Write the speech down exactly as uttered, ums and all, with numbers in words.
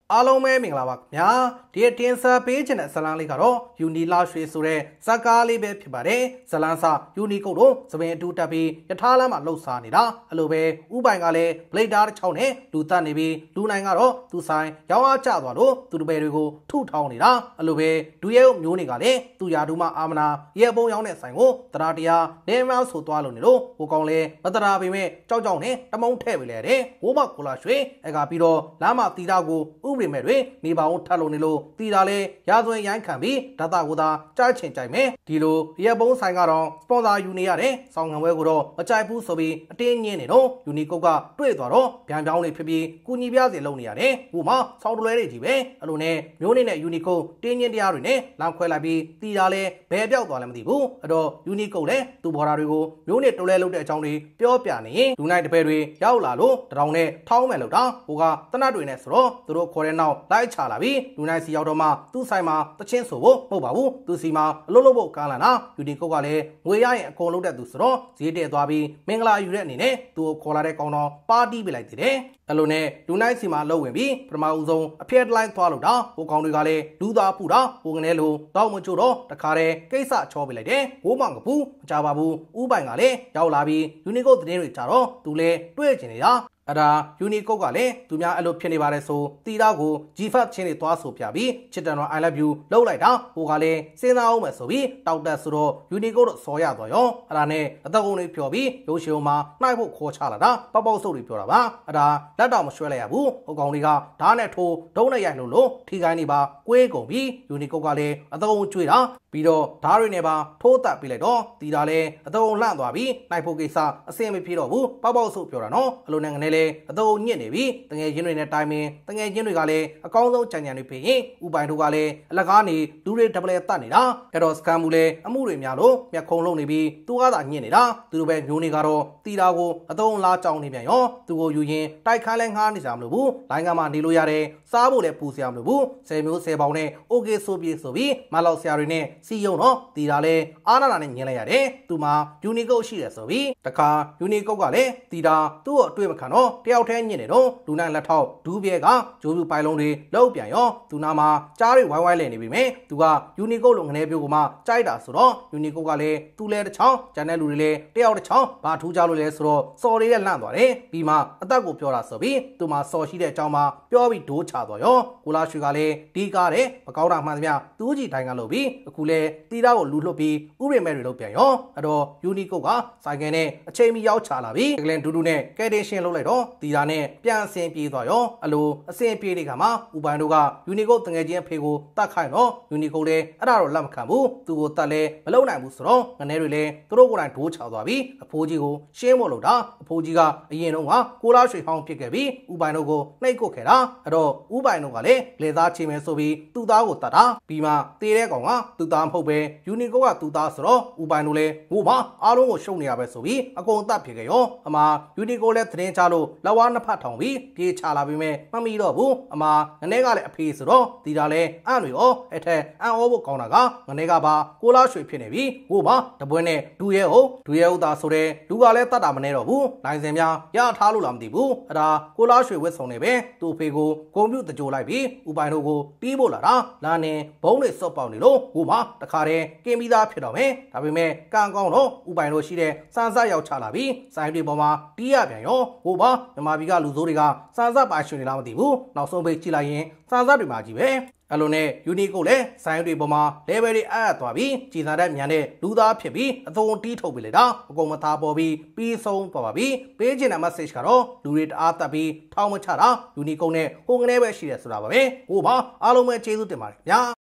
အားလုံးပဲမင်္ဂလာပါခင်ဗျာဒီတင်ဆက်ပေးခြင်းတဲ့ဇလန်းလေးကတော့ယူနီလာရွှေဆိုတဲ့ဇက်ကားလေးပဲဖြစ်ပါတယ်ဇလန်းစာယူနီကုတ်တို့သပင်အတူတက်ပြီးယထာလမ်းမှာလှုပ်ရှားနေတာအဲ့လိုပဲဥပိုင်ကလည်းဘလိတ်တားတစ်ချောင်းနဲ့လူတက်နေပြီးလူနိုင်ကတော့သူဆိုင်ရောင်းအားကျသွားလို့သူတပည့်တွေကိုထုထောင်းနေတာအဲ့လိုပဲဒူရဲမျိုးတွေကလည်းသူရာဒူမအာမနာရဲပုံရောင်းတဲ့ဆိုင်ကိုတရားတရားနေမဆိုသွားလို့နေလို့ဟိုကောင်လဲမတရားပေမဲ့ကြောက်ကြောက်နဲ့တမုံထဲ့ပေးလေတဲ့ဘိုးမကိုလာရွှေအဲ့ကပြီးတော့လမ်းမှာတီတာကိုဥပဒေမဲ့တွေနေပါအောင်ထပ်လို့နေလို့တီတာလဲရာဇဝင်ရိုင်းခံပြီးဓာတ်တာကိုသာကြားချင်ကြိုက်မယ်ဒီလိုရဲပုံဆိုင်ကတော့စပွန်ဆာယူနေရတဲ့ဆောင်းငံဝဲကိုတော့မကြိုက်ဘူးဆိုပြီးအတင်းညင်းနေတော့ယူနီကုတ်ကတွေ့သွားတော့ဗျံပြောင်းလေးဖြစ်ပြီးကုညီပြစီလုံနေရတယ်ဟိုမှာဆောင်းတလွဲတွေကြီးပဲအဲ့လိုနဲ့မျိုးနေနဲ့ယူနီကုတ်တင်းညင်းတရားတွေနဲ့လမ်းခွဲလိုက်ပြီးတီတာလဲဘယ်ပြောက်သွားလဲမသိဘူးအဲ့တော့ယူနီကုတ်လဲသူ့ဘော်ဒါတွေကိုမျိုးနေတလွဲလုပ်တဲ့အကြောင်းတွေပြောပြနေရင်လူနိုင်တပည့်တွေရောက်လာလို့တရောင်နဲ့ထောင်းမယ်လို့တော့ဟိုကတနတ်တွေနဲ့ဆိုတော့သူတို့ခေါ်တဲ့နောက်လိုက်ချလာပြီးလူနိုင်စီရောက်တော့မှသူ့ဆိုင်မှာတချင်းဆိုဖို့မဟုတ်ပါဘူးသူစီမှာအလုပ်လုပ်ဖို့ကားလာတာယူနီကုတ်ကလည်းငွေရရင်အကုန်လုပ်တဲ့သူဆိုတော့ဈေးတဲ့သွားပြီးမင်္ဂလာယူတဲ့အနေနဲ့သူ့ကိုခေါ်လာတဲ့ကောင်တော်ပါတီးပေးလိုက်သေးတယ်အဲ့လိုနဲ့လူနိုင်စီမှာလှုပ်ဝင်ပြီးပထမဦးဆုံးအဖျက်လိုက်သွားလို့တော့ဟိုကောင်တွေကလည်းလူသားဖူတာဟိုကနေလို့တောက်မချို့တော့တခါတည်းကိစ္စချောပေးလိုက်တယ်ဘိုးမောင်ကပူမကြပါဘူးဥပိုင်ကလည်းရောက်လာပြီးယူနီကုတ်သတင်းတွေကြတော့သူလည်းတွေ့ကျင်နေတာအဲ့ဒါယူနီကုတ်ကလည်းသူများအဲ့လိုဖြစ်နေပါတယ်ဆိုတီတာကိုဂျီဖတ်ချင်းတွေသွားဆိုပြပြီးချစ်တန်တော် I love you လောက်လိုက်တာဟိုကလည်းစဉ်းစားအောင်မယ်ဆိုပြီးတောက်တက်ဆိုတော့ယူနီကုတ်တော့စော်ရသွားရောအဲ့ဒါနဲ့အသက်ကုန်တွေဖြော်ပြီးရုပ်ရှင်မှာနှိုက်ဖို့ခေါ်ချလာတာပေါက်ပေါက်ဆုပ်တွေပြောတာပါအဲ့ဒါလက်တော်မရွှဲလိုက်ရဘူးဟိုကောင်တွေကဓာတ်နဲ့ထိုးဒုံးနဲ့ရိုက်လို့လို့ထီကိုင်းနေပါကွေးကုန်ပြီးယူနီကုတ်ကလည်းအသက်ကုန်ကျွေးတာပြီးတော့ဓာတ်တွေနဲ့ပါထိုးတက်ပြီးလိုက်တော့တီတာလည်းအသက်ကုန်လှန့်သွားပြီးနှိုက်ဖို့ကိစ္စအဆင်မပြေတော့ဘူးပေါက်ပေါက်ဆုပ်ပြောတာနော်အဲ့လိုနဲ့ငနေလေအသက်ကုန်ညစ်နေပြီတငယ်ချင်းတွေနဲ့တိုင်ပင်တငယ်ချင်းတွေကလည်းအကောင်းဆုံးကြံကြံတွေဖြစ်ရင်ဥပိုင်တို့ကလည်းအလကားနေလူတွေဒပလဲတတ်နေတာအဲ့တော့စကန်မူလည်းအမှုတွေများလို့မျက်ခုံလုံးနေပြီးသူကသာညစ်နေတာသူတို့ပဲမျိုးနေကတော့တီတာကိုအသုံးလားကြောင်းနေပြန်ရောသူကိုယူရင်တိုက်ခန်းလဲငှားနေကြမလို့ဘူးလိုင်းကမှနေလို့ရတယ်စားဖို့လည်းပူစရာမလိုဘူးဆယ်မျိုးဆယ်ပေါင်နဲ့โอเคဆိုပြေဆိုပြီးမလောက်ဆရာတွေနဲ့စီယုံတော့တီတာလည်းအားနာနာနဲ့ညင်လိုက်ရတယ်သူမှယူနီကုတ်ရှိတယ်ဆိုပြီးတခါယူနီကုတ်ကလည်းတီတာသူ့ကိုအတွေ့မခံတော့တယောက်တည်းညစ်နေတော့လူနိုင်လက်ထောက်ဒူးပြဲကဂျိုးပြူပိုင်လုံးတွေလောက်ပြန်ရောသူနာမှာကြားတွေဝိုင်းဝိုင်းလဲနေပြီမဲ့သူကယူနီကုတ်လိုငနေပြိုကမှကြိုက်တာဆိုတော့ယူနီကုတ်ကလည်းသူလဲတစ်ချောင်းဂျန်တဲ့လူတွေလည်းတယောက်တစ်ချောင်းဘာထူးကြလို့လဲဆိုတော့စော်လေးနဲ့လန့်သွားတယ်ပြီးမှအသက်ကိုပြောတာဆိုပြီးသူမှစော်ရှိတဲ့အကြောင်းမှပြောပြီးဒိုးချသွားရောကိုလာရွှေကလည်းဒီကားတဲ့မကောင်းတာမှန်သမျှသူ့ကြီးတိုင်းကလို့ပြီးအခုလဲတီတာကိုလူလွတ်ပြီးဥရိမဲတွေလုပ်ပြန်ရောအဲ့တော့ယူနီကုတ်ကဆိုင်ကယ်နဲ့အချိန်မီရောက်ချလာပြီးကလင်ဒူဒူနဲ့ကဲတင်ရှင်းလုပ်လိုက်တော့တီတာနဲ့ပြန်အဆင်ပြေသွားရောအလိုအဆင်ပြေနေကမှဥပိုင်တို့ကယူနီကုတ်တငယ်ချင်းအဖေကိုတတ်ခိုင်းတော့ယူနီကုတ်လည်းအဲ့ဒါတော့လက်မခံဘူးသူကိုတတ်လဲမလုံနိုင်ဘူးဆိုတော့ငနေတွေလည်းသူတို့ကိုယ်တိုင်ဒိုးချသွားပြီးအဖိုးကြီးကိုရှင်းဖို့လုပ်တာအဖိုးကြီးကအရင်တော့ကကိုလာရွှေဟောင်းဖြစ်ခဲ့ပြီးဥပိုင်တို့ကိုနှိပ်ကုတ်ခဲ့တာအဲ့တော့ဥပိုင်တို့ကလည်းလေသားချိန်မယ်ဆိုပြီးသူ့သားကိုတတ်တာပြီးမှတေးတဲ့ကောင်ကသူ့သားမဟုတ်ပဲယူနီကုတ်ကသူ့သားဆိုတော့ဥပိုင်တို့လည်းဟိုမှာအားလုံးကိုရှုံနေရပဲဆိုပြီးအကုန်တတ်ဖြစ်ခဲ့ရောအမယူနီကုတ်လည်းသတင်းချလို့လက်ဝါးနှစ်ဖက်ထောင်ပြီးပြေးချလာပြီးမဲ့မမီတော့ဘူးအမငနေကလည်းအဖေဆိုတော့ဒီတာလဲအံ့တွေရောအဲ့ထက်အံ့ဩဖို့ကောင်းတာကငနေကပါကိုလာရွှေဖြစ်နေပြီဟိုမှာတပွဲနဲ့ဒူရဲဟုတ်ဒူရဲဟုတ်သားဆိုတဲ့လူကလည်းတတ်တာမနေတော့ဘူးလိုင်စင်များရထားလို့လားမသိဘူးအဲ့ဒါကိုလာရွှေဝစ်ဆောင်နေပဲသူ့ဖေကိုဂုံပြုတ်တကြိုလိုက်ပြီးဥပိုင်တို့ကိုတီးဖို့လာတာလာနေဘုံတွေစော့ပေါက်နေလို့ဟိုမှာတခါတည်းကင်းပြီးသားဖြစ်တော့မယ်ဒါပေမဲ့ကံကောင်းတော့ဥပိုင်တို့ရှိတဲ့စမ်းစရောက်ချလာပြီးဆိုင်တွေပေါ်မှာတီးရပြန်ရောဟိုမှာမြန်မာပြည်ကလူစိုးတွေကစမ်းစပိုင်ရှင်နေလားမသိဘူးနောက်ဆုံးပိတ်ကြည့်လိုက်ရင်စမ်းစတွေမှာကြီးပဲအဲ့လိုနဲ့ယူနီကုတ်လည်းဆိုင်တွေပေါ်မှာ level တွေအားသွားပြီးကြည်သာတဲ့မြန်တဲ့လူသားဖြစ်ပြီးအသုံးတီးထုတ်ပေးလိုက်တာအကုန်မသားပေါ်ပြီးပြီးဆုံးသွားပါပြီပေးချင်တဲ့ message ကတော့လူတွေတအားတက်ပြီးထောင်းမချတာယူနီကုတ်နဲ့ဟိုငနေပဲရှိတယ်ဆိုတာပါပဲဟိုပါအားလုံးပဲကျေးဇူးတင်ပါတယ်ဗျာ